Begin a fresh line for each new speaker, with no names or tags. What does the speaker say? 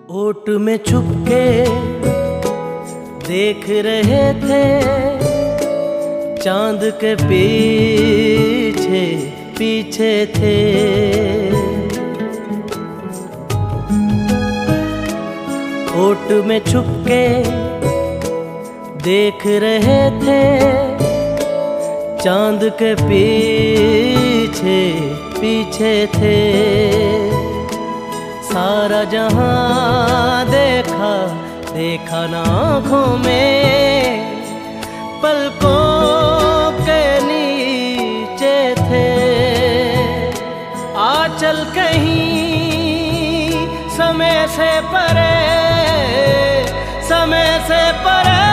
ओट में छुपके देख रहे थे, चांद के पीछे पीछे थे। ओट में छुपके देख रहे थे, चांद के पीछे पीछे थे। सारा जहां देखा देखा ना आँखों में, पलकों के नीचे थे। आंचल कहीं समय से परे, समय से परे